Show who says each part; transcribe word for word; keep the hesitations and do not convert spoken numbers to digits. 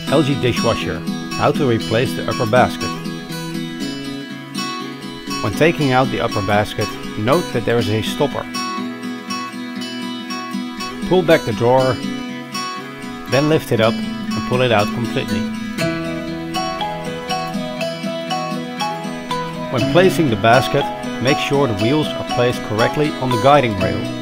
Speaker 1: L G dishwasher, how to replace the upper basket. When taking out the upper basket, note that there is a stopper. Pull back the drawer, then lift it up and pull it out completely. When placing the basket, make sure the wheels are placed correctly on the guiding rail.